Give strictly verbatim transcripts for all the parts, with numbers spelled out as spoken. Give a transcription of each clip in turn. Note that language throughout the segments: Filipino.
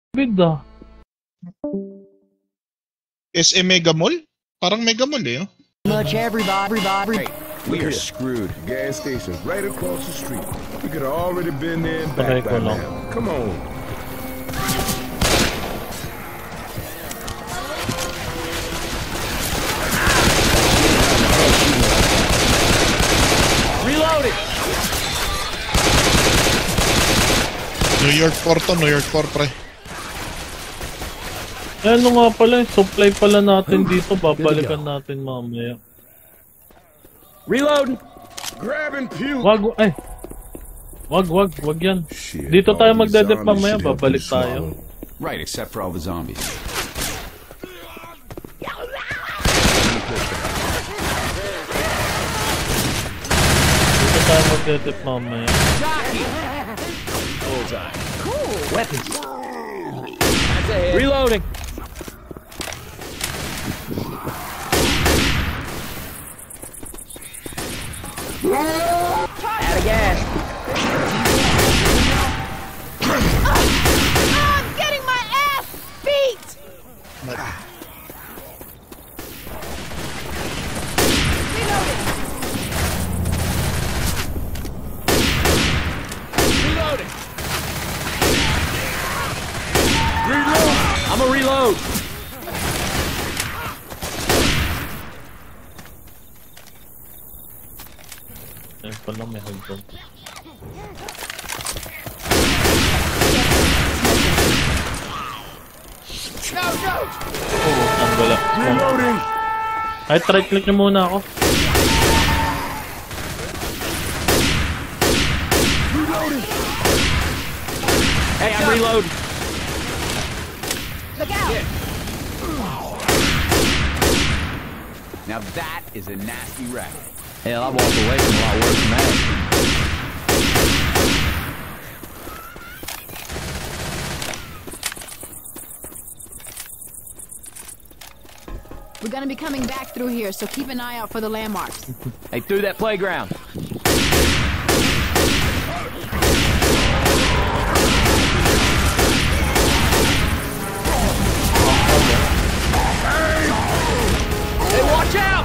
Bid ah. S M Mega Mall? Parang Mega Mall eh. Oh. Much everybody, everybody. We are screwed. Gas station right across the street. We could have already been there and back by now. Come on. Reloaded. New York four to, New York four pre. Eh, ano nga pala, supply pala natin dito, babalikan natin mamaya. Reload. Grab and puke. Wag, ay. Wag, wag, wag yan. Shit, Dito tayo all these magdedep zombies mamaya, should help babalik you swallow. tayo. Right, except for all the zombies. Dito tayo magdedep mamaya. Bullseye. Cool. Weapons. Reloading. Out of gas. I'm getting my ass beat! Reloading. Reload. I'm a reload. Ayun pala, may hagdan. Oo, ang wala. Reloading. Kahit right click nyo muna ako. Reloading. Hey, I'm reload. Look out! Now that is a nasty wreck. Hell, I walked away from a lot worse than that. We're gonna be coming back through here, so keep an eye out for the landmarks. Hey, through that playground. Hey, watch out!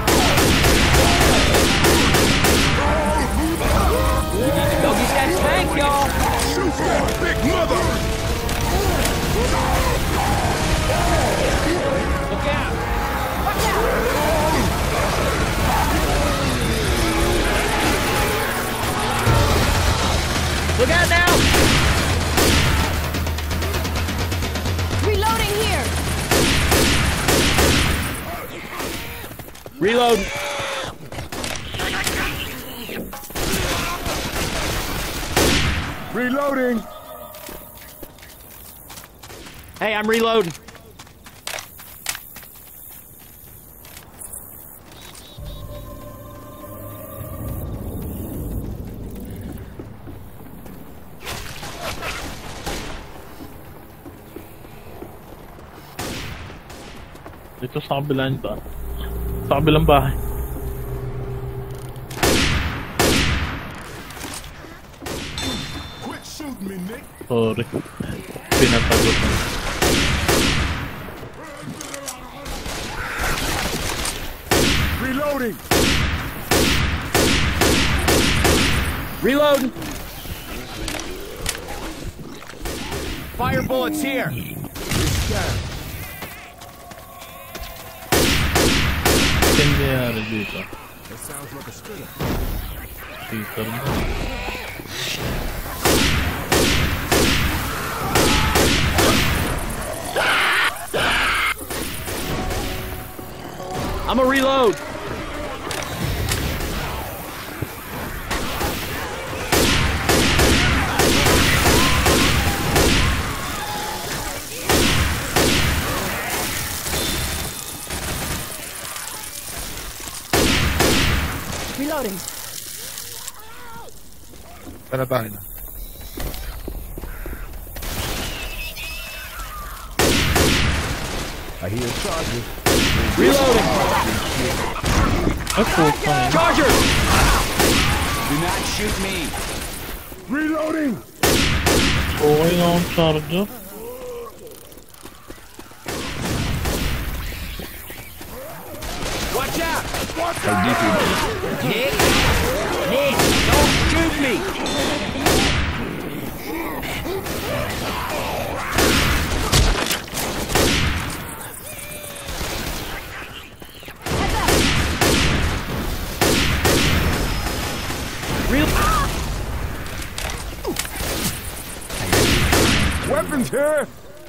We need to go get that tank, y'all. Shoot that big mother. Look out! Look out now! Reloading here! Reload! Reloading. Hey, I'm reloading. Dito sa kabilang ba? Sa kabilang bahay. Quit shooting me, Nick. Sorry. Pinatagot na. Reloading. Reloading! Fire bullets here! Nangyayari dito. That sounds like a spitter. Peter mo. I'm a reload! Reloading. Tara tayo na. I hear a charger. Reloading! Ay, puta eh. Charger! Do not shoot me. Reloading. Okay na akong charger. Nick! Nick! Don't shoot me! Real. Weapons here!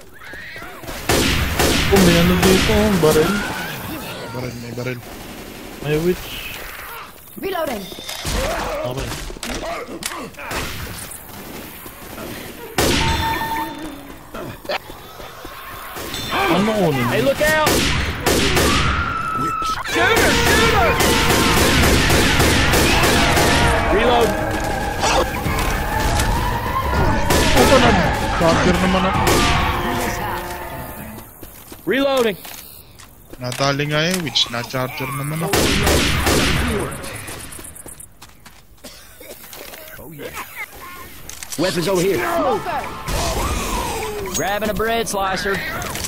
Oh, may ano dito, baril. Baril, may baril. May witch. Reloading. Okay. Ano kunin? Hey, look out! Shooter! Shooter! Reload! Opo na! Charger naman ako. Reloading! Natali nga eh, which na-charger naman ako. Weapons over here. Smoker. Grabbing a bread slicer.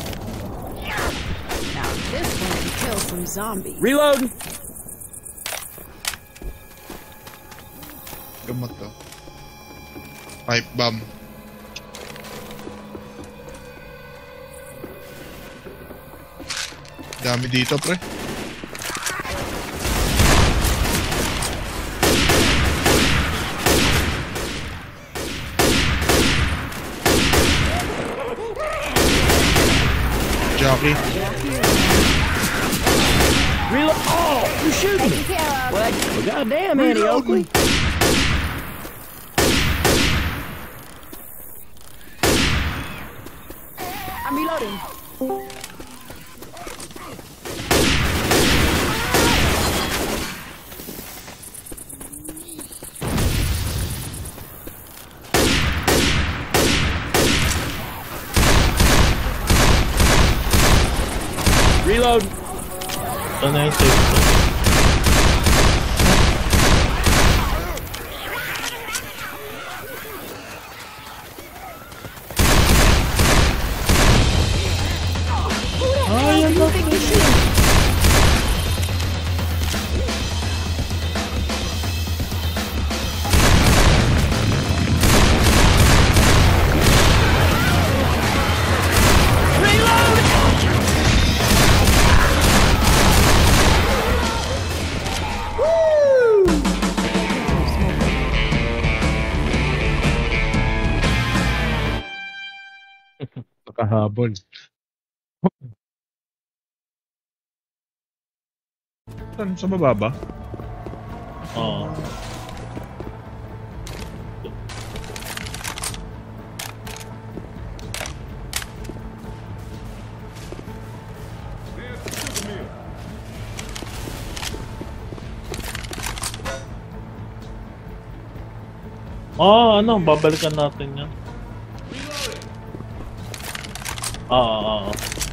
Now this one can kill some zombies. Reloading! Gamot to. Pipe bomb. Dami dito, pre. Jockey. Reload! Oh! You shooting me! Taken care of. Well, well goddamn, Andy Oakley. I'm reloading. Reload! Ito na yung safe. Ay, ano ba? Nakahabol. Saan? Sa baba ba? Oo. Ah, ano, babalikan natin yan. Ah, ah, ah.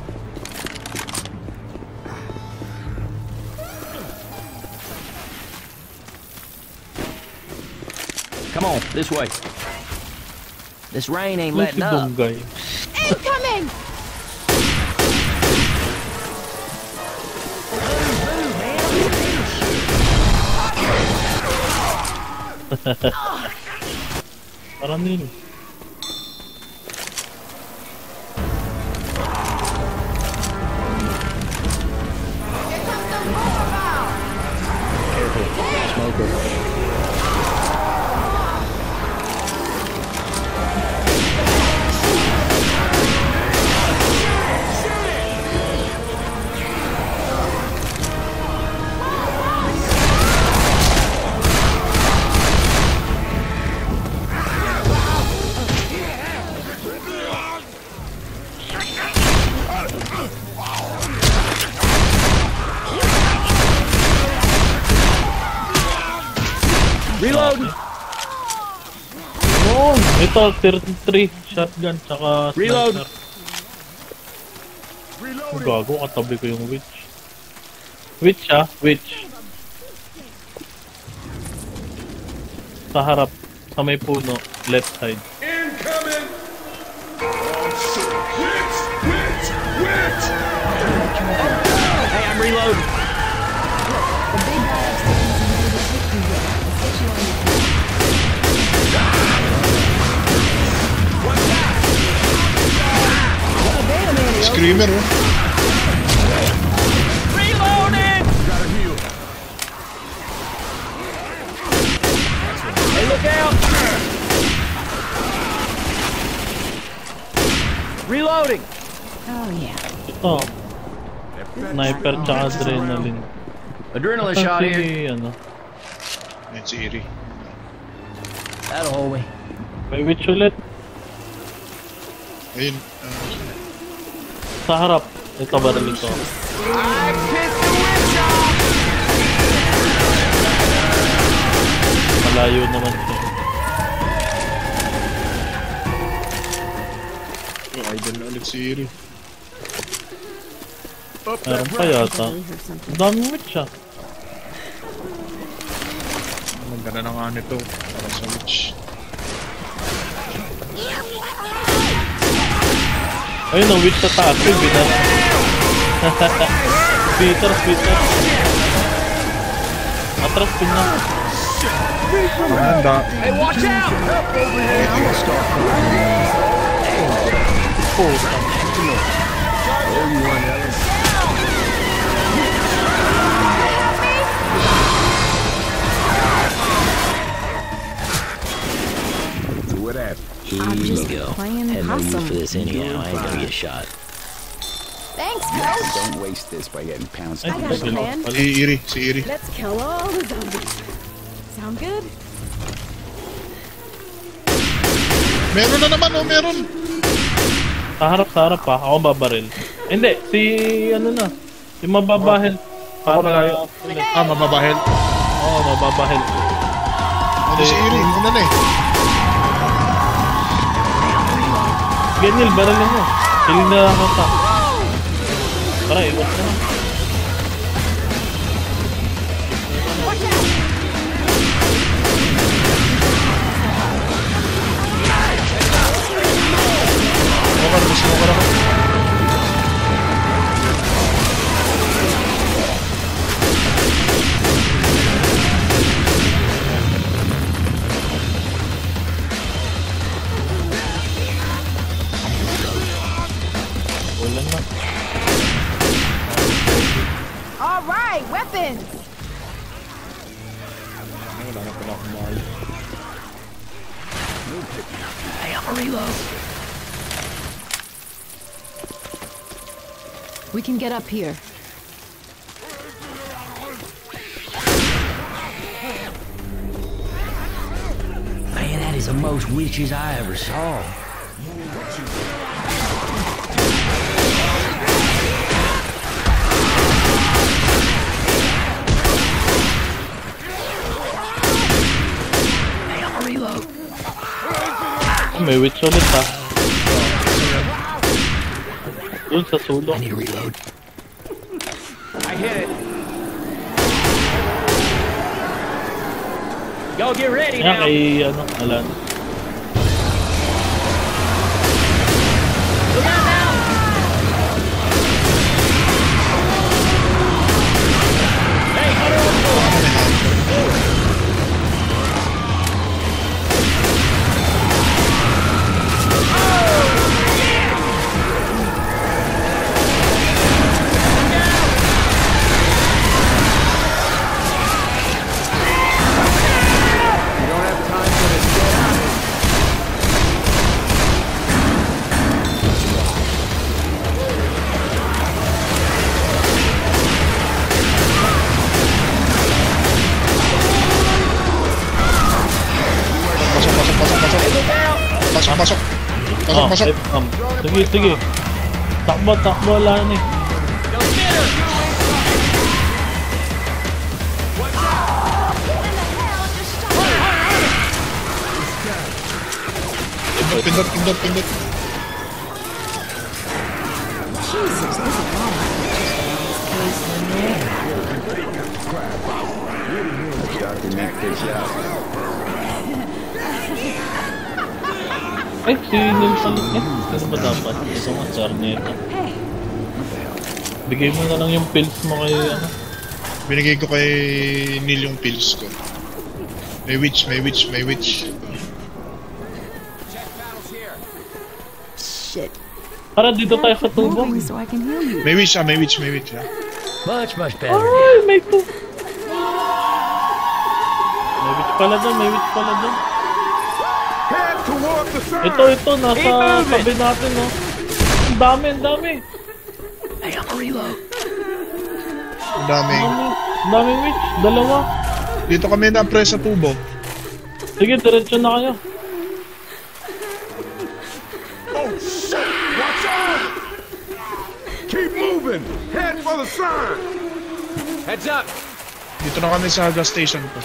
Come on, this way. This rain ain't Who's letting si up. Dunggay? Incoming! Parang nilo. Reload! Oh, ito, thirty-three shotgun, tsaka Reload! sniper. Oh, gago, katabi ko yung witch. Witch ah, witch. Sa harap, sa may puno, left side. Incoming! Oh, shit. Witch! Witch! Witch! Hey, I'm reloading. screamer, oh. Reloading! Gotta heal. Hey, look out! Reloading! Oh, yeah. Ito. Sniper tsaka adrenaline. Adrenaline shot here. Si, ano, Ayan si Iri. That'll hold me. may witch ulit. Ayun. ah, Sa harap. Ito baril ito. Malayo naman siya. oh, idol na ulit si Iri. Meron pa yata. Ang daming witch ah. Maganda na nga nito. Para sa witch. Ayun ang witch sa taas. Yung binas. Peter, Peter. Atras pin na. Maganda. Hey, watch out! Oh, So what happened? I'm just playing possum. this anyhow. I ain't gonna get shot. Thanks, coach. Don't waste this by getting pounced ay, I got a tigil. plan. Si Iri, si Iri. Let's kill all the zombies. Sound good? Meron na naman, oh, meron. Sa harap, sa harap pa. Ako babaril. Hindi, si ano na. Si mababahel. Para... Ah, mababahel. Oo, oh, mababahel. Ano si Iri? Una na eh. Ganyan, barilin mo. Hiling na lang ka. Para, iwas na lang. Smoker, may smoker ako. Wala na. All right, weapons. Wala na pala akong mahal. Hey, I'm a reload. We can get up here. Man, that is the most witches I ever saw. Hey, I'm a reload. Oh, may witch ulit ah. Doon sa sulok. I need to reload. I hit it. Y'all get ready Kaya now. kay ano, Alan. Look out now. Hey, Hunter, what's going on? You don't have time for this shit. Pasok, pasok, pasok, pasok. Pasok, pasok. Pasok, Ah, pasok. eh, um, sige, sige. Takbo, takbo, wala na eh. Go get her. Pindot, pindot, pindot, pindot. Jesus, there's a lot of witches around this place. Doctor Nick takes you out. Ay, si Neil pala. Eh, ano ba dapat? Ito nga, Sarneta. Bigay mo na lang yung pills mo kay ano. Binigay ko kay Neil yung pills ko. May witch, may witch, may witch. Shit. Tara, dito tayo sa tubo. Moving so I can heal you. May witch ah, may witch, may witch ah. Much, much better. Ay, may tu... May witch pala dun, may witch pala dun. Head toward the sun. Ito, ito, nasa tabi natin, no? Ang dami, ang dami. Hey, I'm a reload. Ang daming. Ang dami, ang daming witch, dalawa. Dito kami na-press sa tubo. Sige, diretso na kayo. Oh shit! Watch out! Keep moving. Head for the sun. Heads up. Dito na kami sa gas station ko.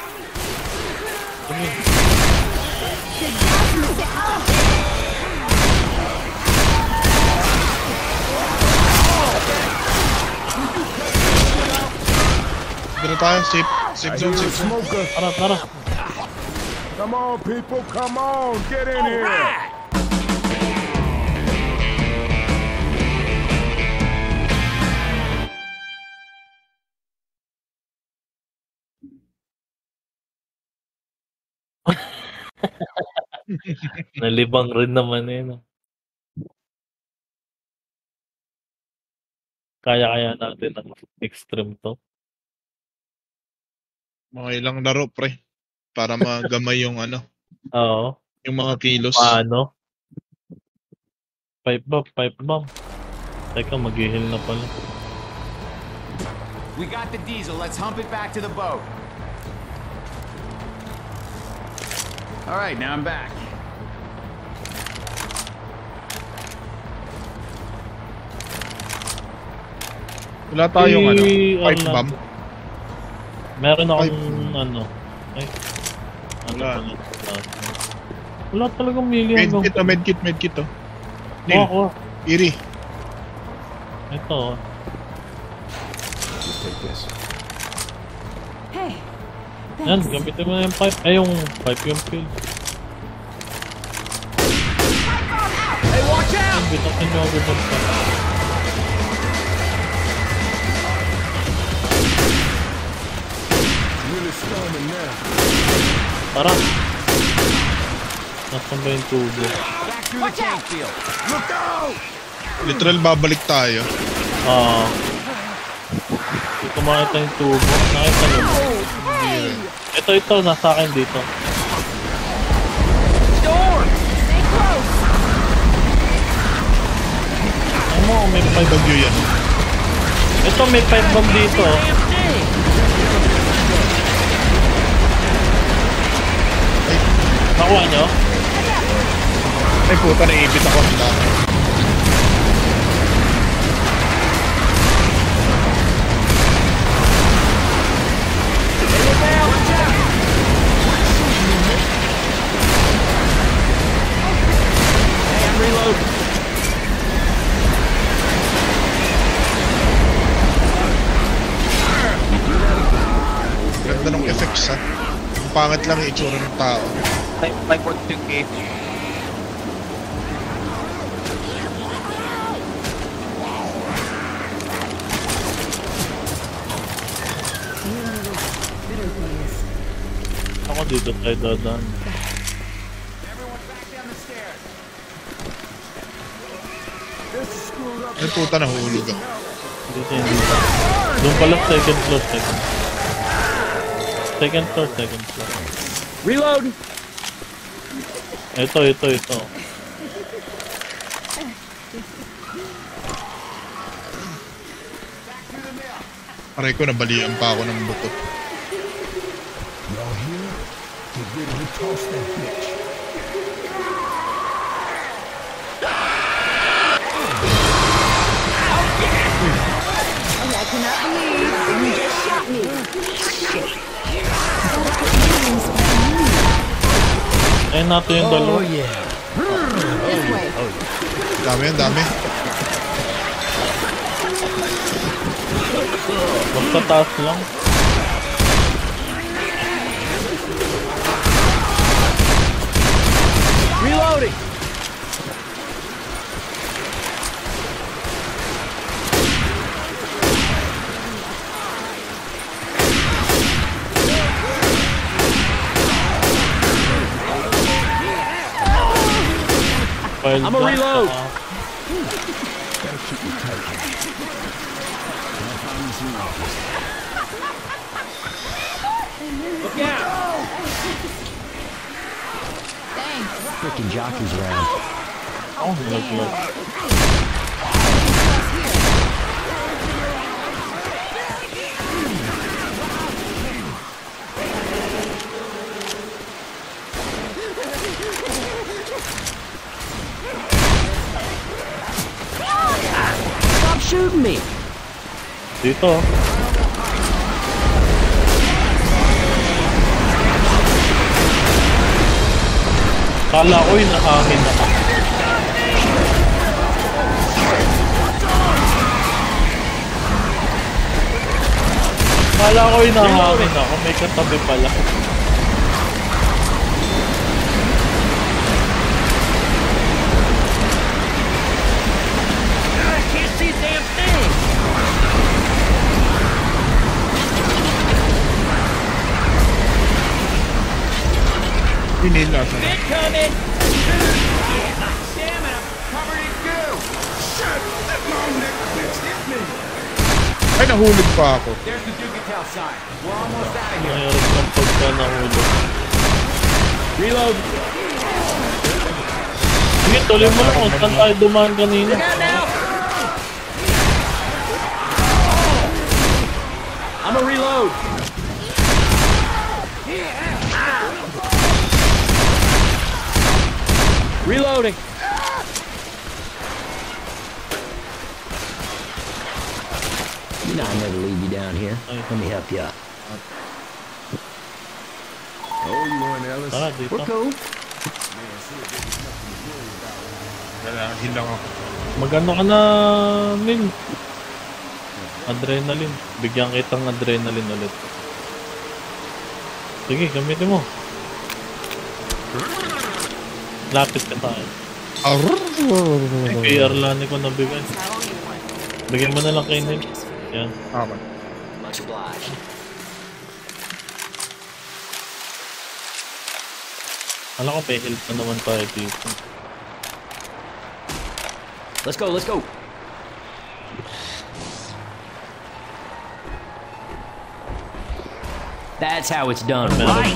Dito tayo, safe, safe zone, safe zone. Smoker. Tara, tara. Come on, people. Come on. Get in here. Nalibang rin naman eh, no? Kaya-kaya natin ang extreme to. Mga ilang laro, pre. Para magamay yung ano, Oo. yung mga kilos. Paano? Pipe bomb, pipe bomb. Teka, mag-heal na pala. We got the diesel. Let's hump it back to the boat. All right, now I'm back. Wala tayong ano, Eh, pipe ano bomb. Meron akong Pipe. ano. Ay. Ano Wala. pala? Wala talagang million hanggang. Medkit oh, medkit, medkit oh. Kuha, Neil, kuha. Iri. Ito. oh. Hey, Yan, thanks. gamitin mo na yung pipe. Ay, yung pipe yung pill. Hey, watch out! Bitakin nyo agad ang pipe. Really storming now. Tara. Nasaan ba yung tubo? Back through the tank field. Look out! Literal babalik tayo. Ah. Hindi ko makita yung tubo. Nakita nyo ba? Ito, ito. Nasa akin dito. Stay close. Ano mo, may pipe. Bagyo yan. Ito, may pipe bomb dito. Nakuha nyo? Ay puta, naibit ako. Ang dami. Hey, I'm reloading. Ganda ng effects ha. Ang pangit lang yung itsura ng tao. Like, like what two K. Ako dito tayo dadaan. Everyone back down the stairs. This is screwed up. Ay puta, nahulog ako. Dito yung dito. Doon pala second floor, second. Second floor, second floor. Reload. Ito, ito, ito. Aray ko, nabalian pa ako ng bukot. Y'all here? Get ready to toss that bitch. I cannot believe you just shot me. Ayun natin yung dalawa. yeah. This way. Dami yan, dami. Basta taas lang. Reloading. File I'm a down, reload. saka Better keep me tight here. I'll find me some office. Look out! Thanks. Freaking jockeys around. Oh, look, look. Stop shooting me! Dito. Kala ko'y nahangin ako. Kala ko'y nahangin ako. May katabi pala. I can't see a damn thing! Pinila sa Coming! Damn it, I'm covered in goo. Ay, nahulog pa ako. There's the Ducatel sign. We're almost out of here. Mayroon ng pagka nahulog. Reload! Sige, tuloy mo lang kung saan tayo dumaan kanina. I'm a reload! Reloading! You know I never leave you down here. Let me help you up. Oh, you want Ellis? Tara, dito. We're cool. Wala, hilang ako. Magano ka na, Min? Adrenaline. Bigyan kitang adrenaline ulit. Sige, gamitin mo. Lapit ka tayo. Ay, kay Arlani ko nabigay. Bigyan mo na lang kay Nil. Yan. Okay. Much obliged. Alam ko, may help na naman tayo dito. Let's go, let's go. That's how it's done, right?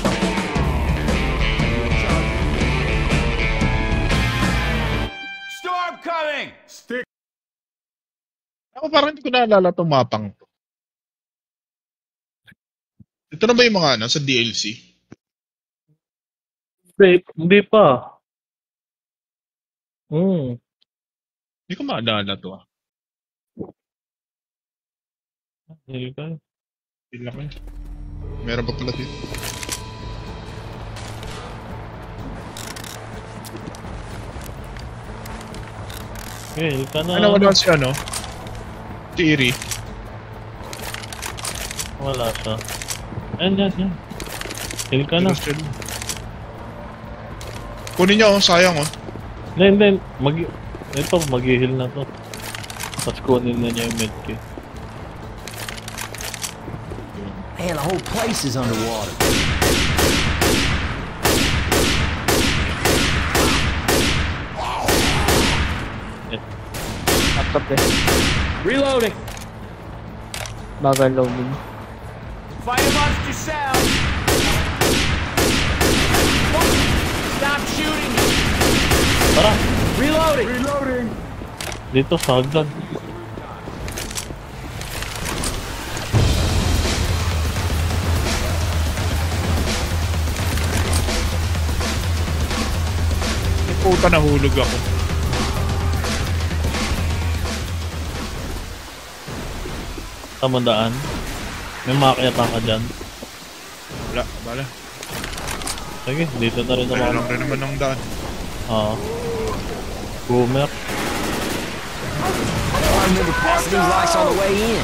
Storm coming! Stick. Ako parang hindi ko naalala itong mapang to. Ito na ba yung mga ano, sa D L C? Hindi, hindi pa. Hmm. Hindi ko maalala to ah. Hindi ka. Pila ko eh. Meron pa pala dito. Okay, help ka na. Ano wala si ano? Si Iri. Wala siya. Ayan, yan, yan. Heal ka na. Kunin niya oh, sayang oh. Hindi, hindi. Mag... Ito, mag-heal na to. Tapos kunin na niya yung medkit. Man, the whole place is underwater. Laptop eh. Reloading. Bagal loading. Fight amongst yourselves! Stop shooting! Tara! Reloading. Reloading. Dito, sa hagdan. Puta, nahulog ako. Tamandaan. May makakayatan ka dyan. Wala, wala. Sige, dito na rin Wala naman. lang rin naman ng daan. Oo. Boomer. I remember passing these lights on the way in.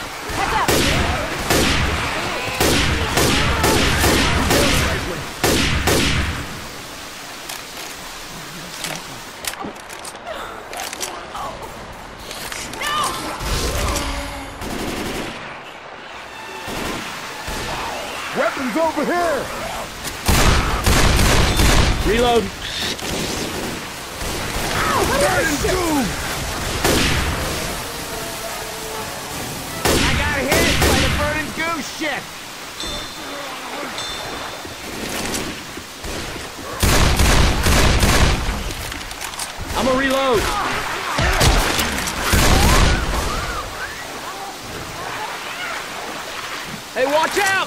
Weapons over here. Reload. reload. Hey, watch out!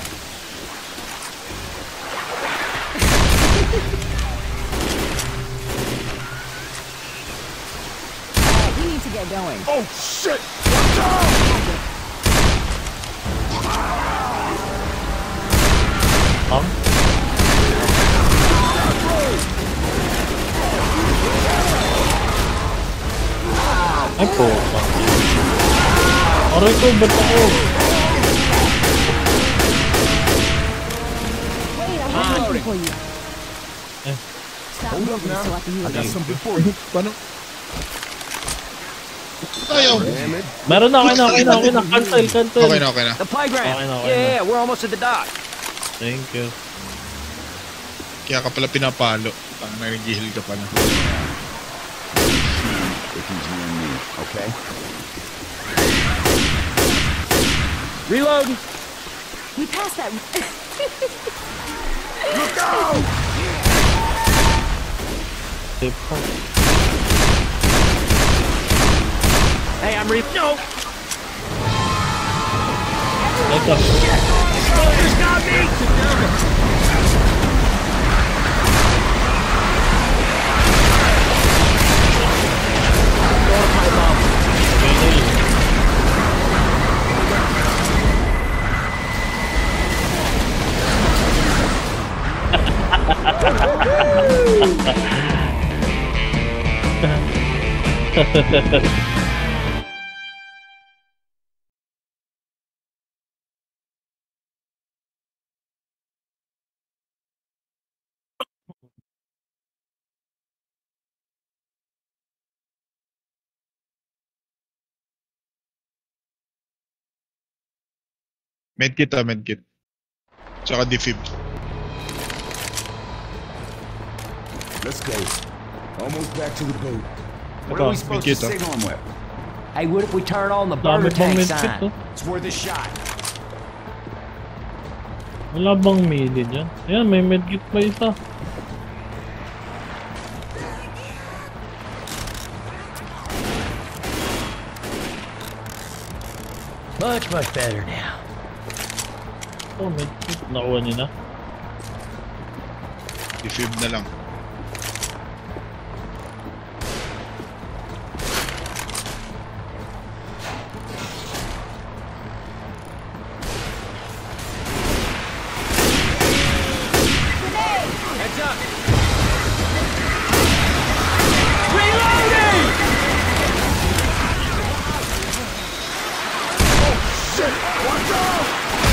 We need to get going. Oh, shit! Watch out! Huh? Ay po. Aray ko, ba't ako? Wait, I'm looking for you. Eh. Stop Hold up moving now. so I can use I got it. something for you. Paano? Ayaw. Damn it. Meron na, okay na, okay na, okay na. Cancel, cancel. Okay na, okay na. The playground. Okay na, okay yeah, na. yeah, we're almost at the dock. Thank you. Kaya ka pala pinapalo. Parang nag-heal ka pala. If he's near me, okay? Reload. We passed that. Look out! Safe po. Hey, I'm re- No! Ito. There's got me! Medkit ah, medkit. Tsaka defib. Let's go. Almost back to the boat. What are we Ito, supposed to medkit ah. signal him with? Hey, what if we turn on the Dami burner bang tank medkit sign? to? It's worth a shot. Wala bang mili dyan? Ayan, may medkit pa isa. Much, much better now. Oh, medkit. Nakuha niyo na. Defib na lang. Heads up! Reloading! Shit! Watch out!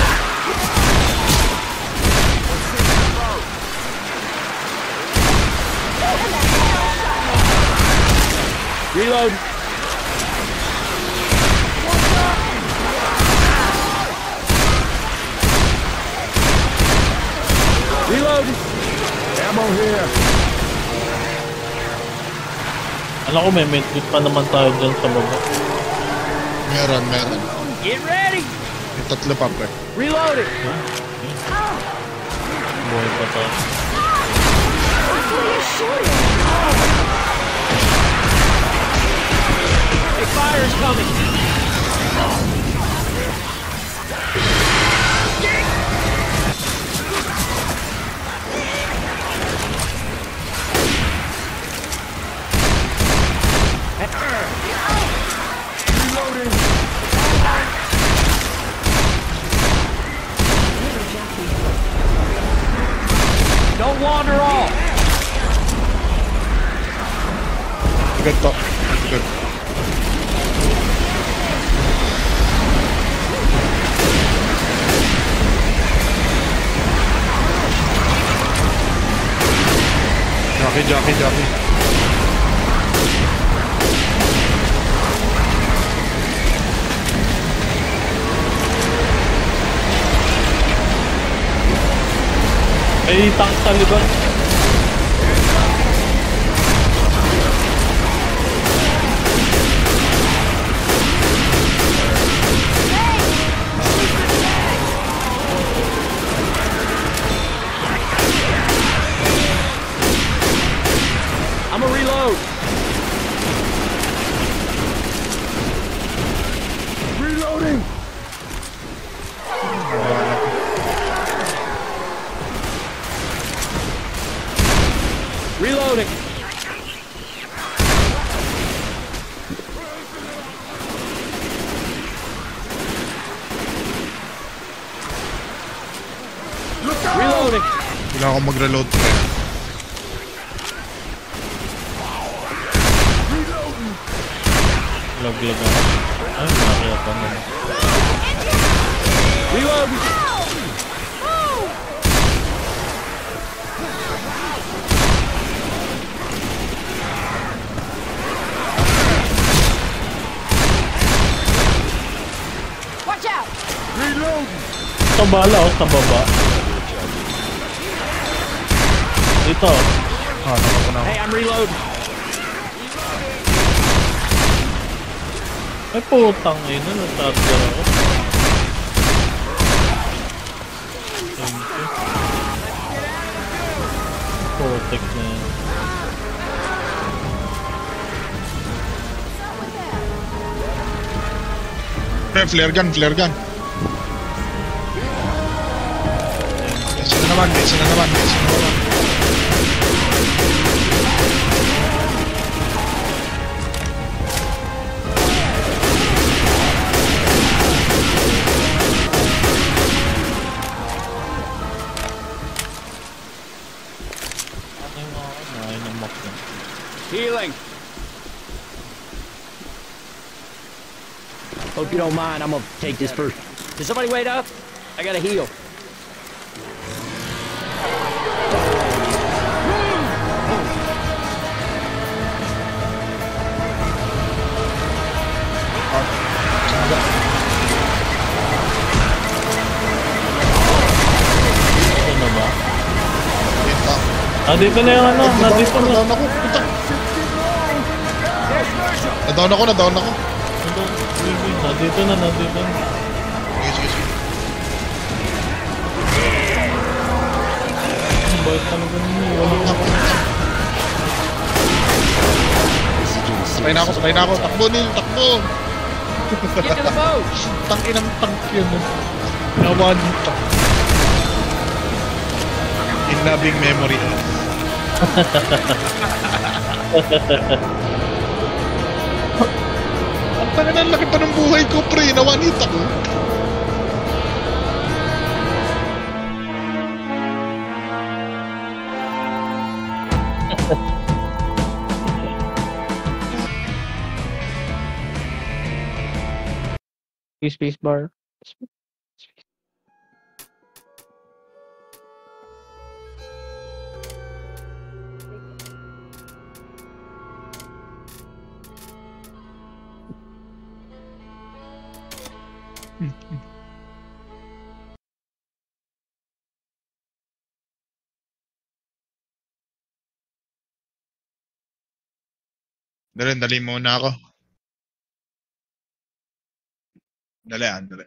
Reload! Reload! Ammo here. Alam ko may medkit pa naman tayo dyan sa baba. Meron, meron. Get ready! May tatlo pa pre. Reload it! Buhay pa tayo. Hey, fire is coming! Don't wander off! Agad to. Agad. Jockey, jockey, jockey. May tank sa likod. I'm gonna reload! Kailangan ko mag-reload pre. Lag-lag ako. Ay, nakakaya pa naman. Reload! Watch out! Sa bala o sa baba? Dito. Ah, nakako na ako. Hey, I'm reload. Ay, putang ina. Nag-charger ako. Thank you. Putik na yan. Pre, flare gun, flare gun. Isa na naman, isa na naman, isa na naman. Ano yung mga ano? Namak na. Healing. Hope you don't mind. I'm gonna take this first. Can somebody wait up? I gotta heal. Ito na ba? Dito. Ah, dito na yung ano. Nandito na. Nadown ako, puta. Nadown ako, nadown ako. Nandito na, nandito na. Sige, sige, sige. Ang bait talaga nyo. Walang Ako, Sabay na ako, sabay na ako. Takbo, Neil, takbo. Get to the boat. Tangin ng tank yun. Nawan. In loving memory. Ang tanga na, laki pa ng buhay ko, pre. Nawanit ako. Space bar. Dali, dali muna ako. Dali, ah, dali.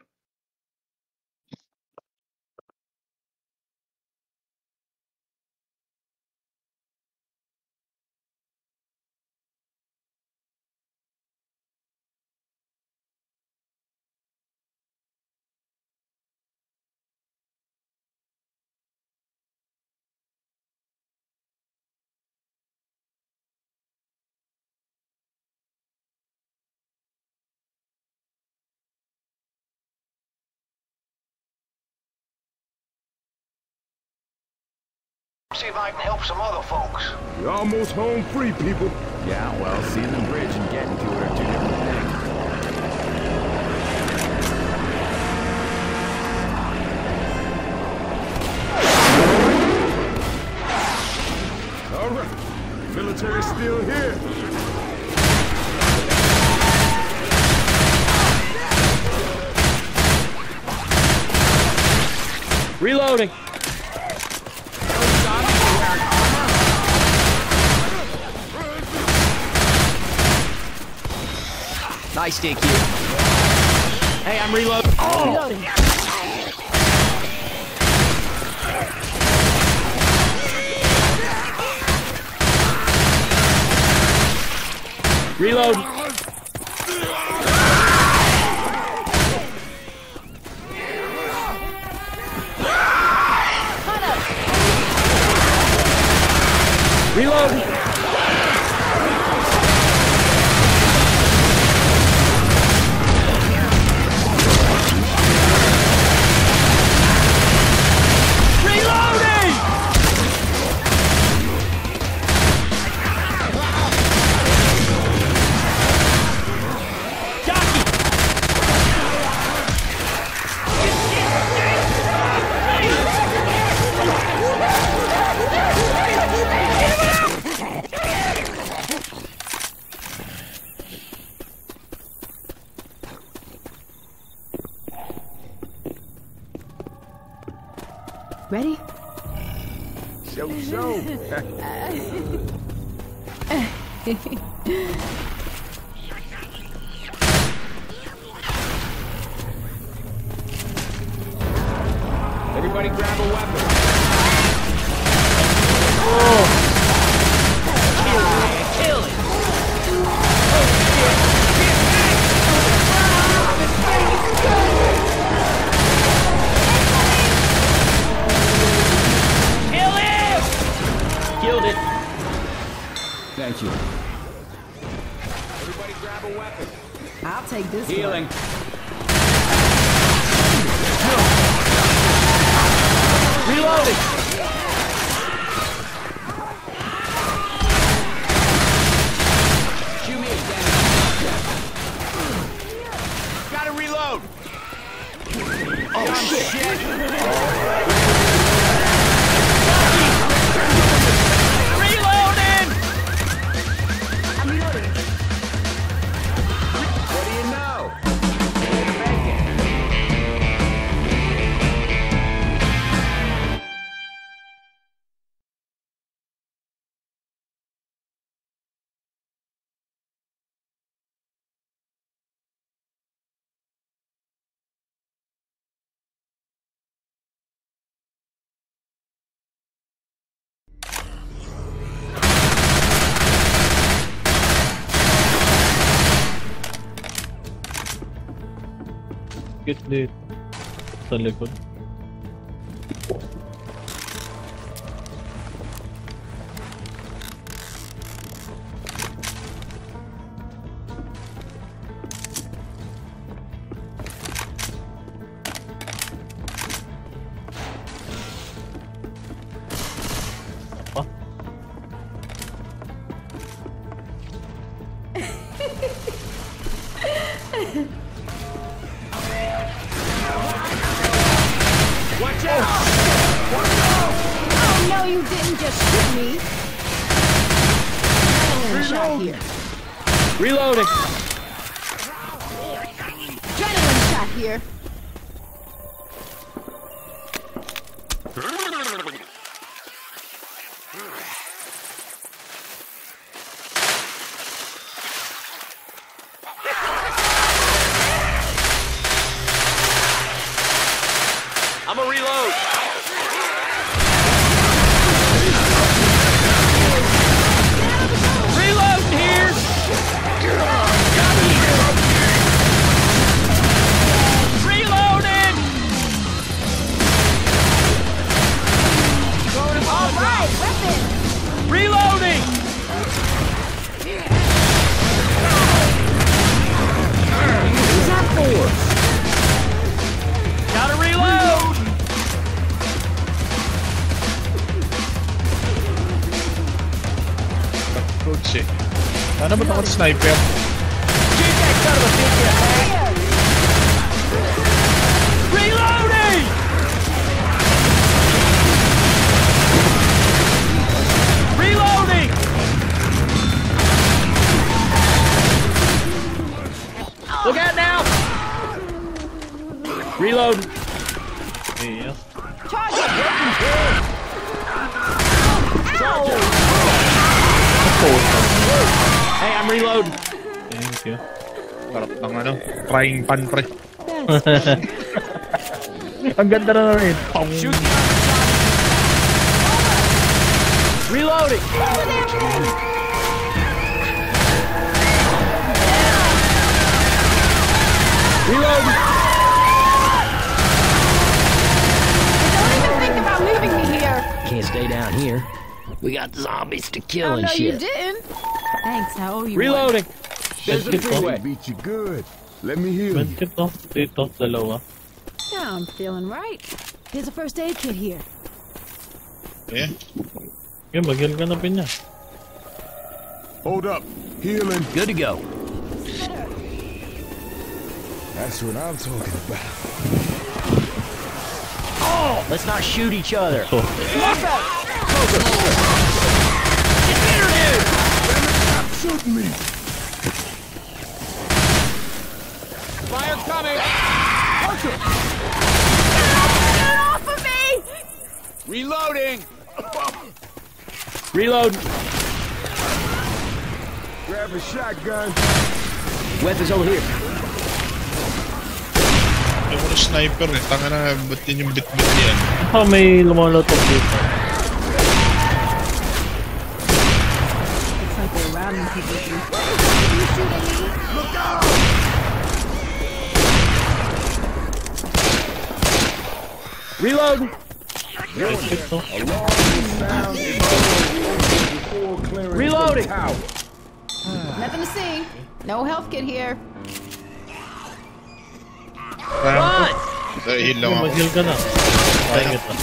See if I can help some other folks. You're almost home free, people. Yeah, well, seeing the bridge and getting to it are two different things. All right. Military's still here. Reloading. Nice stick here. Hey, I'm reloading. Oh. Reloading. Reload. Reload. Reloading. Ready? Show, show. Everybody grab a weapon. Kill it! Kill him! Killed it. Thank you. Everybody grab a weapon. I'll take this Healing. Reloading! Shoot me again. Gotta reload. Oh shit! Reloading! I'm reloading. What do you know? Get dito. Sa likod. Apa? Watch out! Oh no, you didn't just shoot me. Adrenaline shot here. Reloading! Adrenaline shot here. I'm a reload! Reload here! Reloading! All right, weapon. Reloading! Who's that for? Gotta reload! Coach eh. Sana ba't ako sniper? Shoot that son of a bitch in the head! Reloading! Reloading! Look out now! Reload! Iya. Hey, I'm reloading. Thank you. Sarap ng ano, frying pan pre. Ang ganda na rin. Shoot the other side. Reloading. Reloading. Don't even think about leaving me here. Can't stay down here. We got zombies to kill Oh and no, you shit. didn't. Thanks, I owe you one. Reloading. There's the Let's get freeway. Beat you good. Let me heal you. Medkit to. Dito, dalawa. Now I'm feeling right. Here's a first aid kit here. Eh, Yung mag-heal ka na pinya. Hold up. Healing. Good to go. That's what I'm talking about. Oh, let's not shoot each other. So, Shoot me. Fire coming! Get off of me! Reloading! Reload! Grab a shotgun. Weapons over here. Ay, wala sniper eh. Tanga na, ba't yun yung bit-bit yan? Ah, may lumolotov dito. Looks like they're robbing people here. Look out! Reload! Ito. Sound is before clearing Reloading. the tower. Nothing to see. No health kit here. Run! Dahil lang ako. Mag-heal ka na. Kaya kita.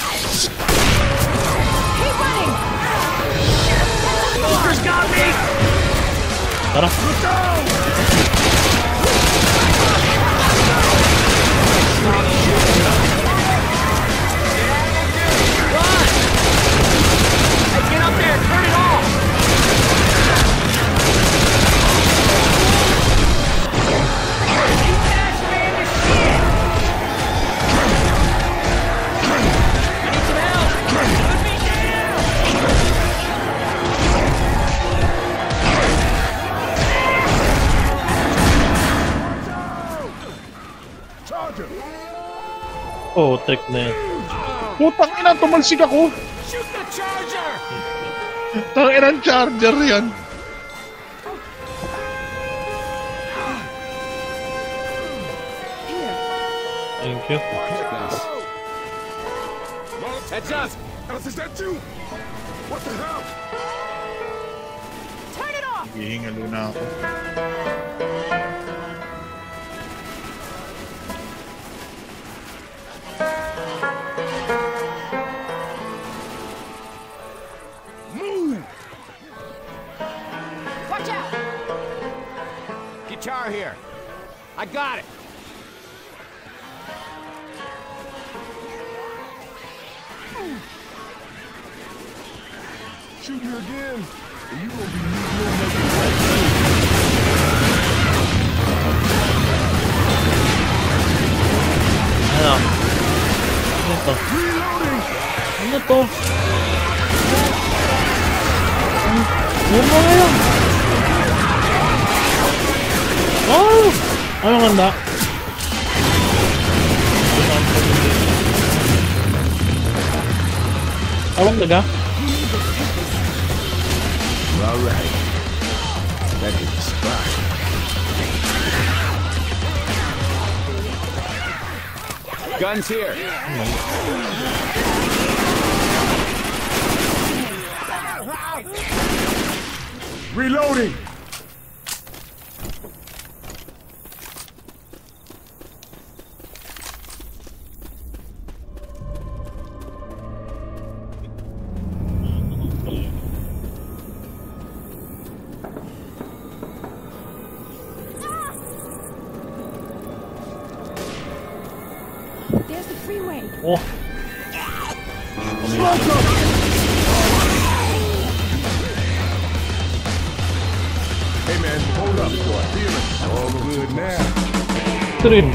Keep running! Stalker's got me! Tara. Hey, get up there! Turn it off! Oh, tek na yan. Putang ina, tumalsik ako! Shoot the charger! Tang ina, charger yan! Thank you. That's us! Alice, is that you? What the hell? Turn it off! Hihingalo na ako. Move! Watch out! Guitar here. I got it. Shoot you again, and you gonna be using your naked right too. Ano? Ano to? Reloading! Ano to? Ano? Ano mo ngayon? Oh! Anong handa? Tawag daga? All right. That is the spot. Guns here. Reloading! There's the freeway. Oh! Hey man, hold up. Feeling all good now. Trim!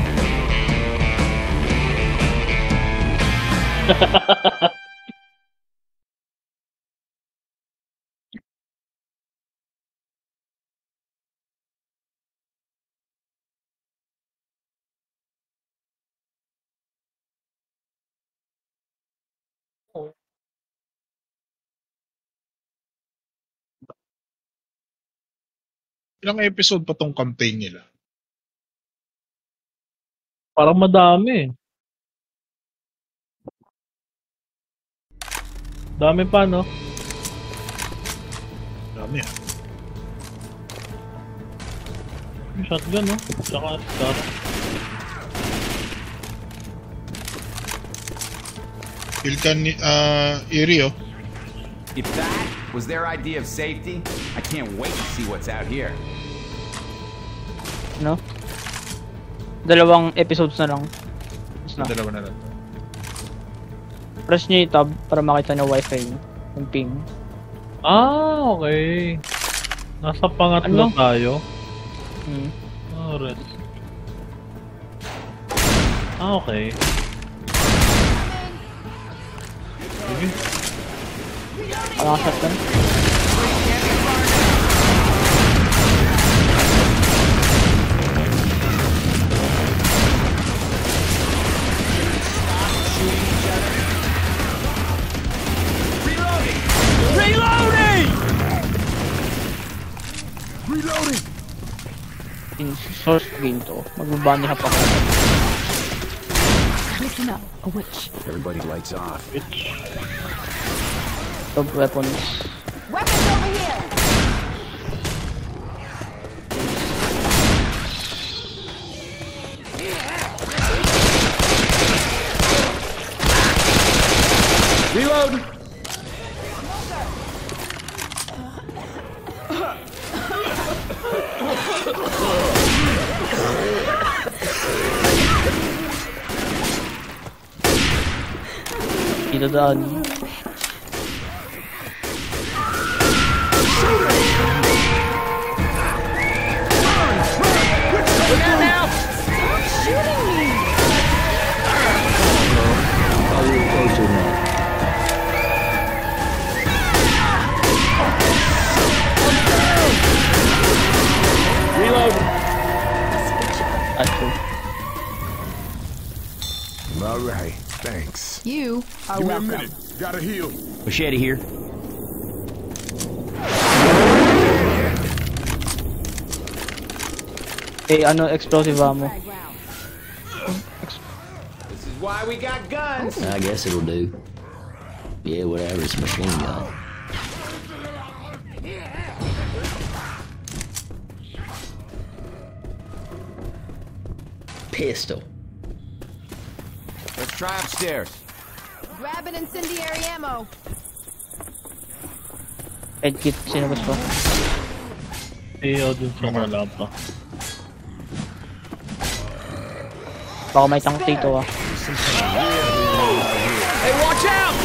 Ilang episode pa tong campaign nila? Parang madami. Dami pa, no? Dami ah. Yung shotgun, no? Tsaka scar. Feel ka ni, ah, Eerie oh. If that was their idea of safety, I can't wait to see what's out here. No? Dalawang episodes na lang. Tapos na. Dalawa na lang. Press nyo yung tab para makita nyo wifi nyo. Yung ping. Ah, okay. Nasa pangatlo Ano? tayo. Hmm. Oh, rest. Ah, okay. Sige. Wala ka shotgun. Reloading! Reloading! In source game to. Magbabani hap ako. Listen up, a witch. Everybody lights off. Bitch. Top weapons. Weapons over here! Reload! Dito daan. Reload! Actually. All right, thanks. You are Give me a welcome. minute. Gotta heal. Machete here. Eh, ano, explosive ammo. This is why we got guns. I guess it'll do. Yeah, whatever, it's a machine gun. Pistol. Let's try upstairs. Grab an incendiary ammo. Medkit, sino gusto? Iyo dun sa wala pa. Baka may tank dito ah. Hey, watch out!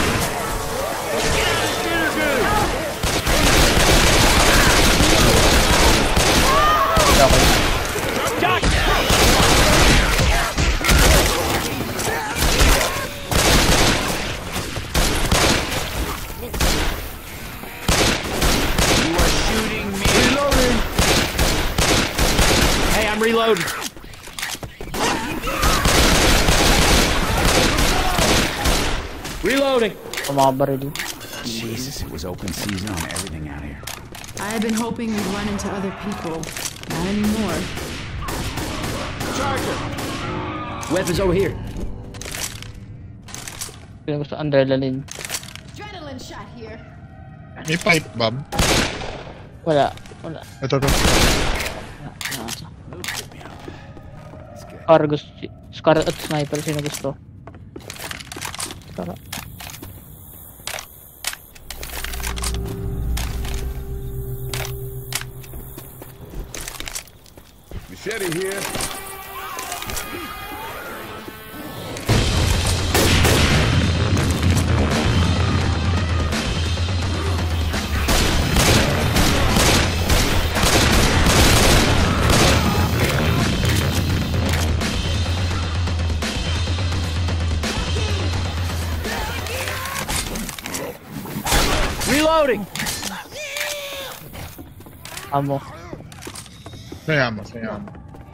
Okay. You are shooting me. Reloading! Hey, I'm reloading. Reloading! Mga baril. Jesus, it was open season on everything out here. I've been hoping we'd run into other people. Not anymore. Weapons over here. Sino gusto? Adrenaline. Adrenaline shot here. May pipe bomb. Wala. Wala. Ito, ito. Nasa. Scar gusto. Scar at sniper. Sino gusto? Scar. Machete here. Reloading! Amo. May ammo, may ammo.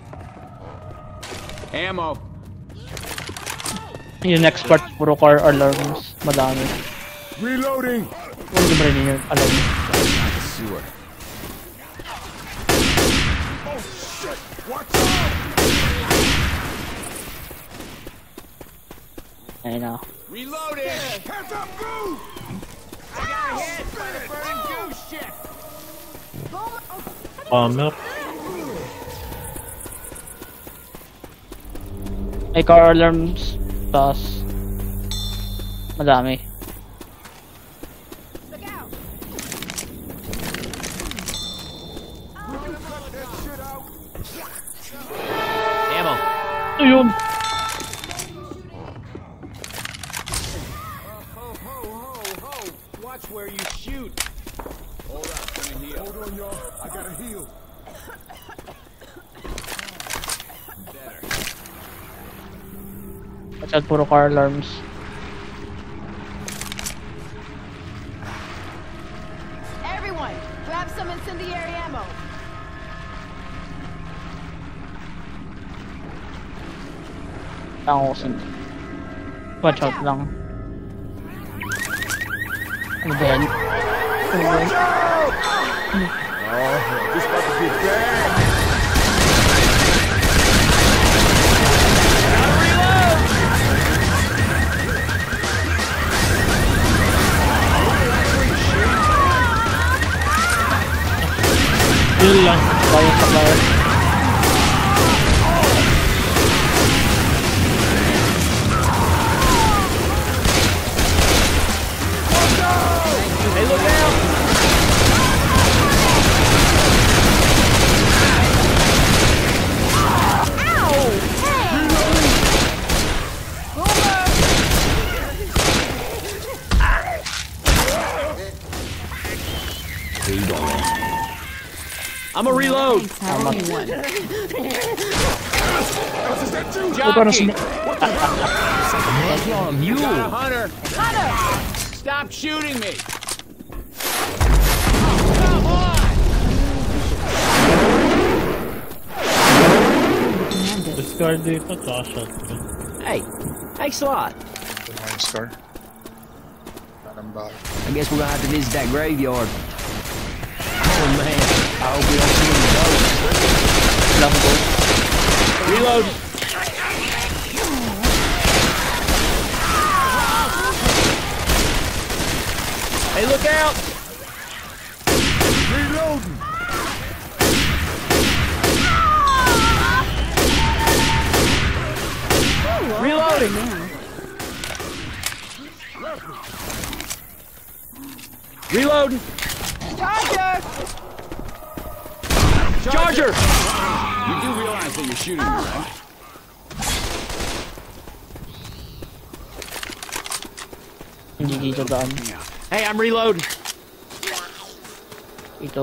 Ammo. Yung next part, puro car alarms. Madami. Reloading. Hindi mo rin yung alarm. The sewer. Ayun na. Reloading. Hands up, move! I got hit by the burning goose shit. Bomber. May car alarms. Tapos madami. Look out! Ammo. Ano yun? Ho, ho, ho, ho. Watch where you shoot. Hold up, let me heal. Hold on, y'all. I gotta heal. Better. Watch out, puro car alarms. Ako kasi. Watch out lang. Ano ba yan? Ano ba yan? Oh, this about to get bad. Yun lang. Bayan sa bayan. Hey, look out! I'm a reload. Tell anyone. Jockey. You're a mule. Got a hunter. Hunter! Stop shooting me. Come on! Discard dito, tsaka shotgun. Hey, thanks a lot. Mine star. Parang ba? I guess we're gonna have to visit that graveyard. Oh man, I hope we don't see any ghosts. Lang go. Reload. Hey, look out! Reloading. Reloading. Reloading. Charger! Charger! You do realize that you're shooting me, right? Hindi dito daan. Hey, I'm reloading. Ito.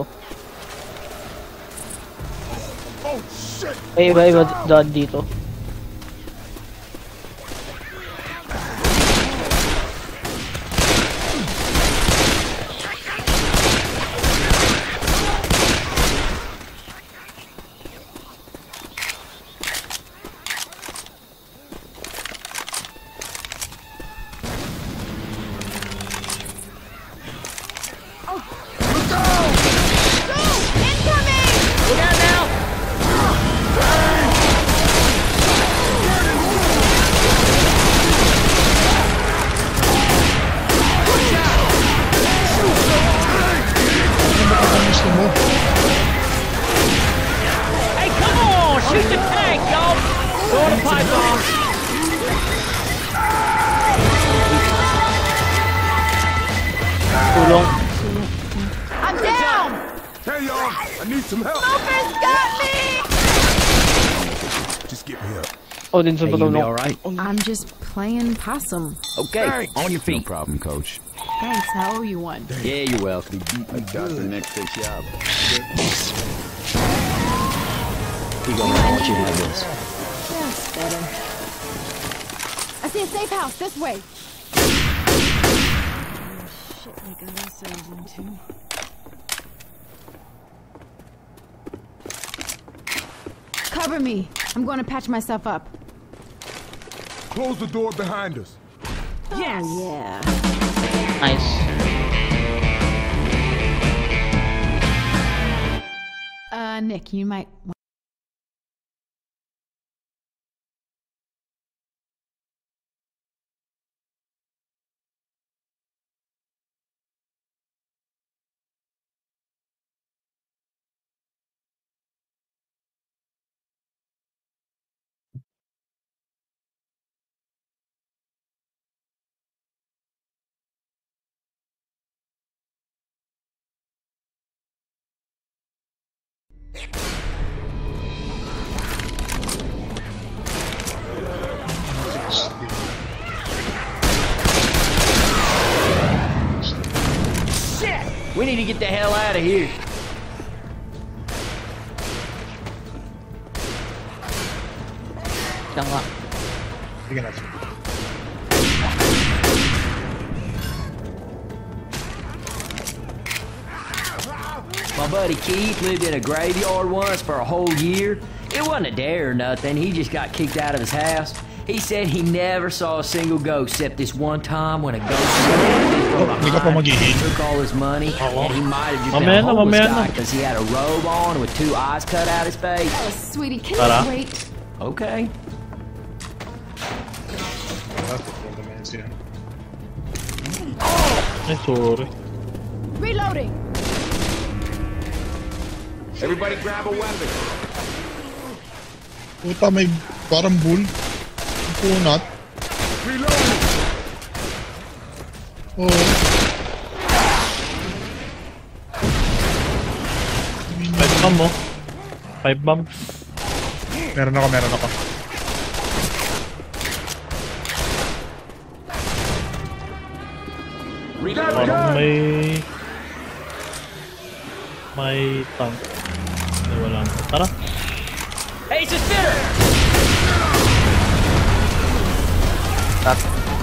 Oh shit! Eh, iba iba daan dito. Look out now! Hey, come on! Shoot the tank, y'all! Throw the pipe on! Tulong. I'm down! Hey y'all, I need some help. Loper's got me! Just get me up. Oh, din sa Hey, you be tulong. alright? I'm just playing possum. Okay, on your No feet. problem, coach. Thanks, I owe you one. Yeah, you're welcome. Doctor next day job. You're gonna want you to have this. That's better. I see a safe house this way. Shit, we got ourselves into. Cover me. I'm going to patch myself up. Close the door behind us. Yes. Oh, yeah. Nice. Uh, Nick, you might. We need to get the hell out of here. Siya nga. Bigyan natin. My buddy Keith lived in a graveyard once for a whole year. It wasn't a dare or nothing. He just got kicked out of his house. He said he never saw a single ghost except this one time when a ghost Hindi ka pa mag-i-heal. took all his money, and he might have just been Mamaya a na, homeless mamaya guy na. because he had a robe on with two eyes cut out his face. Oh, sweetie, can Tara. you wait? Okay. Ay, sorry. Reloading. Everybody grab a weapon. Puta, may parang bull. Punat. Reloading. Oo. Five bomb mo. Five bomb. Meron ako, meron ako. Parang may... May tank. Hindi, wala na. Tara. Hey, it's a spitter! Tap.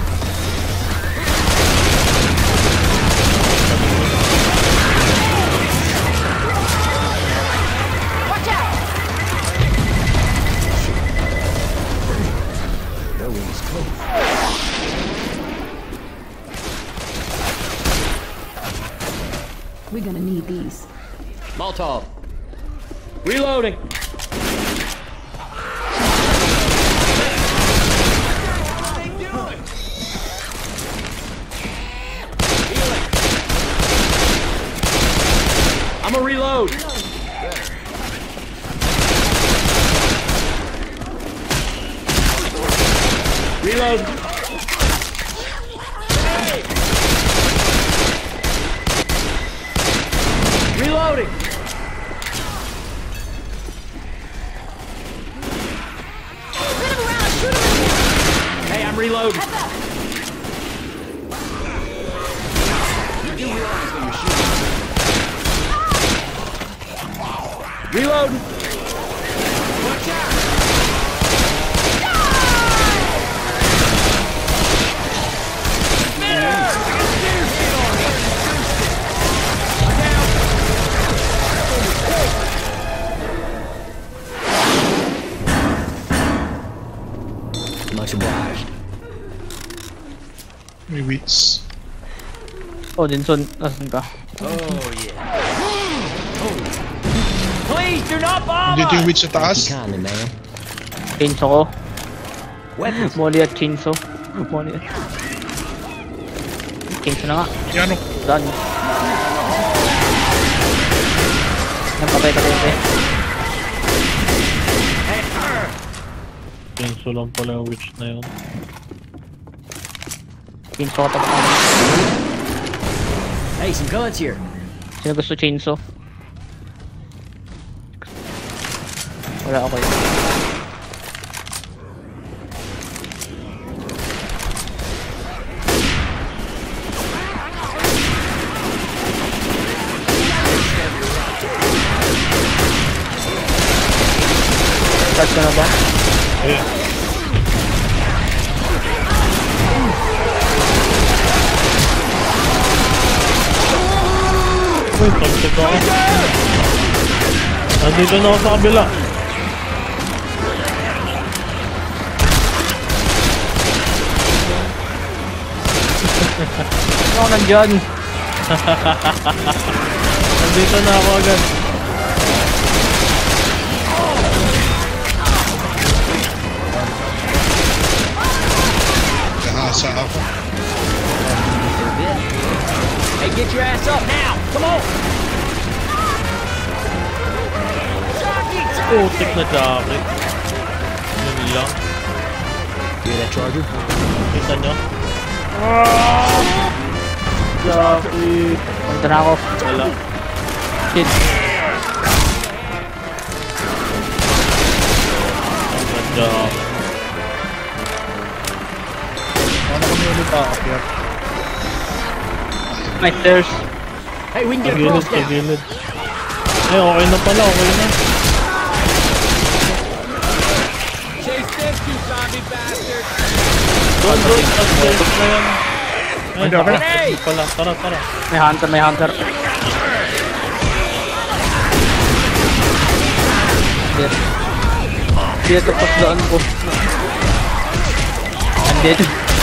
Watch out! That one was close. We're gonna need these. Molotov. Reloading. I'm a reload. Reload. Reloading. Hey, I'm reloading. Reloading. Watch out. Much obliged. May wits. Oh, Dinson, nasan ka? Oh yeah. Please do not bomb Dito yung us. wits sa taas. Kindly, man. Chainsaw ko. Weapons. Molly at chainsaw. Molly at... Chainsaw na nga. Yan o. Done. Nagpapay ka tayo tayo. Pinso lang pala yung witch na yun. Chainsaw ka tapos. Hey, some guns here. Sino gusto chainsaw? Wala ako yun. Start ka na ba? Ayan. Uy, pagsak ako. Nandito na ako sa kabila. Ano ako nandyan? Nandito na ako agad. Nahasa ako. Hey, get your ass up now. Come on. Putik na jacket. Yun lang. Hear that charger? Kita nyo? Jacket. Punta na ako. Wala. Shit. Ang jacket. Paano kami ulit aakyat? My stairs. Hey, we can Sa get gilid, across sa now. gilid. Ay, okay na pala, okay na. Chase this, you zombie bastard. Doon, doon, sa stairs na yan. Ay, Hindi, okay na. nakakasip pala. Tara, tara. May hunter, may hunter. Dito. Dito pas daan ko. din.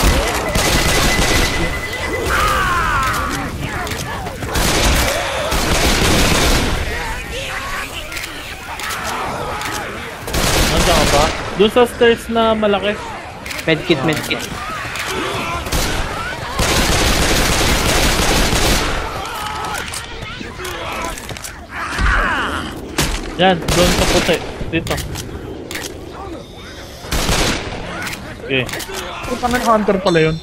Nandiyan ka ba? Doon sa stairs na malaki. Medkit, medkit. Yan, doon sa puti. Dito. Okay. Oh, tangan hunter pala yun.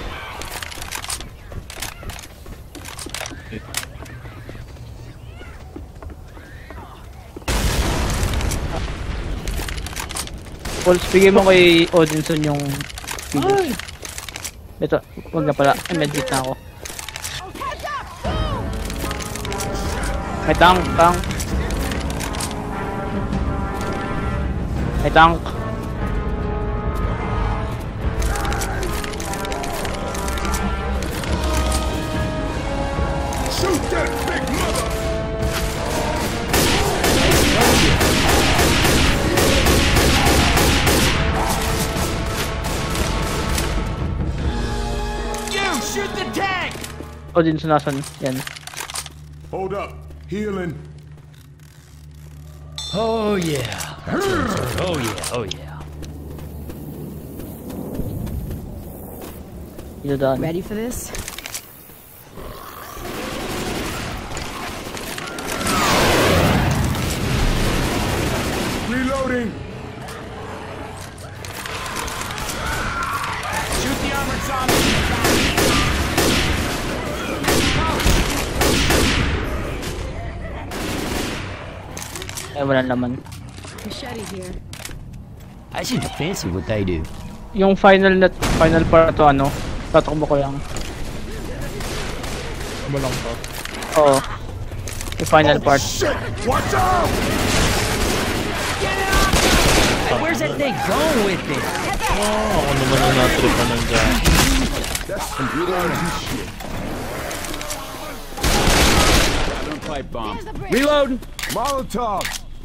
Pulse, bigay mo kay Odinson yung video. Ay! Ito, wag na pala. Ay, medkit na ako. May tank, tank. May tank. Shoot that big mother! You shoot the tank! Odinson nasan? Yan. Hold up. Healing. Oh yeah. Oh yeah, oh yeah. Dito daan. Ready for this? Reloading. Shoot the armored zombie! Ay, wala naman. Machete here. I seem fancy what they do. Yung final na, final part to ano, tatakbo ko lang. Walang pa. Oo. Yung final part. Shit! Watch out! Where's that thing going with it? Oh, ako naman ang natripan nandiyan. That's some good shit. Pipe bomb. Reloading. Molotov.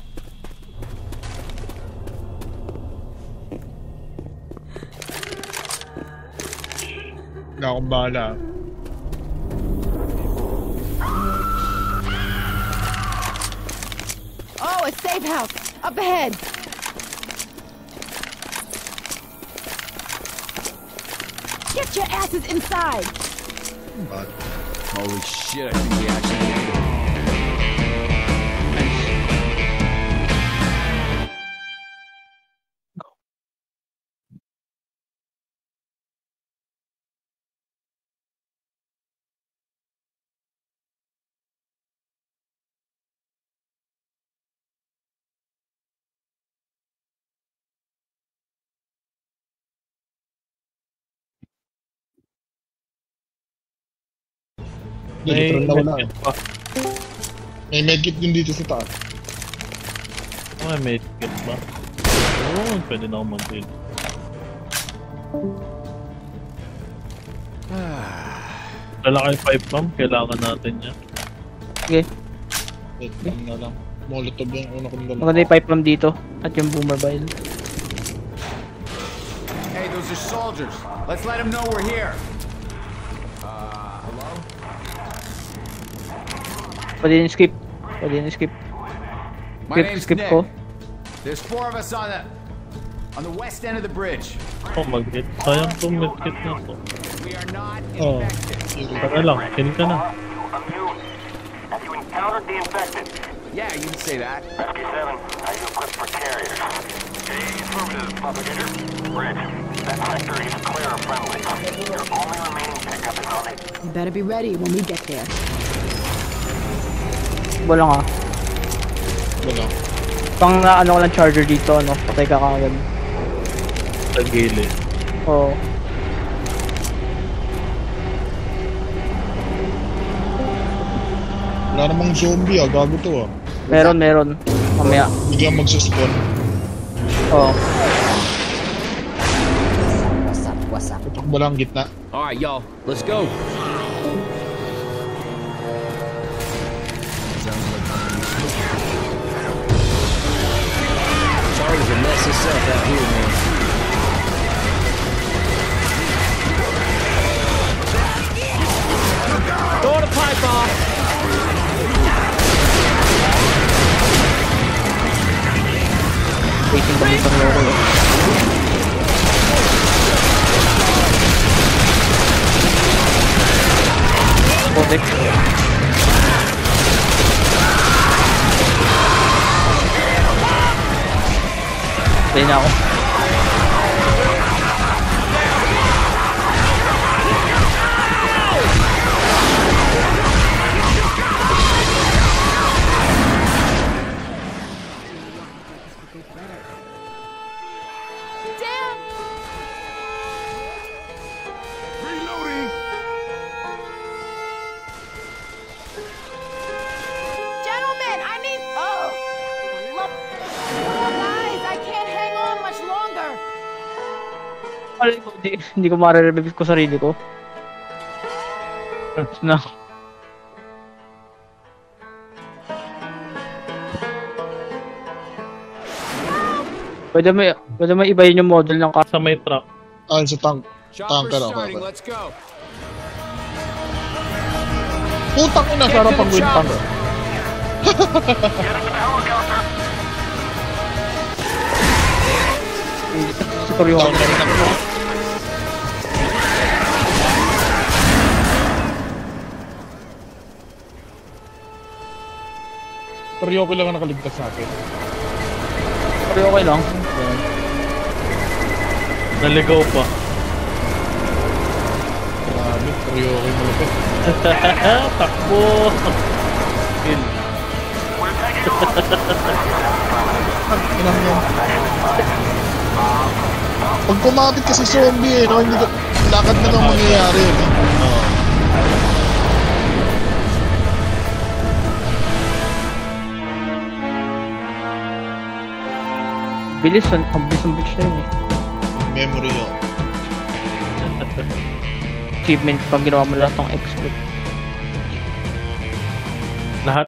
Wala akong bahala. Oh, a safe house! Up ahead! Get your asses inside! Bad. Holy shit, I think we actually did it. May May na wala. medkit pa. May medkit din dito sa taas. May medkit ba? Oo, pwede na ako mag-heal. Dala kayo pipe bomb, kailangan natin yan. Sige. Wait, lang na lang. Molotov yung una kong dala. Maganda yung pipe bomb dito. At yung boomer bile. Hey, those are soldiers. Let's let them know we're here. Uh, hello? Pwede yung skip. Pwede yung skip. My Skip, name's skip Nick. ko. There's four of us on the on the west end of the bridge. Oh, mag-hit. Sayang itong medkit na to. We are not Oh. infected. Tara lang, heal ka na. Immune. Have you encountered the infected? Yeah, you can say that. Rescue seven, are you equipped for carriers? Affirmative, propagator. Bridge. That sector is clear of friendly. Your only remaining pickup is on it. You better be ready when we get there. Wala nga. Wala. Pang na ano ko lang charger dito, ano. Patay ka kagad. Sa gilid. Oo. Wala namang zombie ah, gago to ah. Meron, meron. Mamaya. Biglang magsuspawn. Oo. Tutok lang gitna. Alright, y'all, let's go. Charlie's a mess himself out here, man. Medic. Patay na ako. Damn! Reloading. Gentlemen, I need. Oh! Love. Oh, guys, I can't hang on much longer. Alay ko, di, hindi ko ma-revive ko sarili ko. No. Pwede may, pwede may iba yun yung model ng car. Sa may truck. Ah, sa tank. Chopper's Tanker ako. starting. ako. Let's go. Putang ina, sarap ang wind tank. Super yung Down na rin ako. Pero Yoko lang ang nakaligtas sa akin. Super okay lang. Naligaw pa. Grabe, pero Yoko yung malapit. Takbo! Kill. Inang yan. Pag kumapit kasi zombie eh, no? Hindi ka, lakad na lang mangyayari eh. No? Oo. Bilis, ang ang bilis ang bilis na yun eh. Memory yun. Achievement pag ginawa mo lahat ng expert.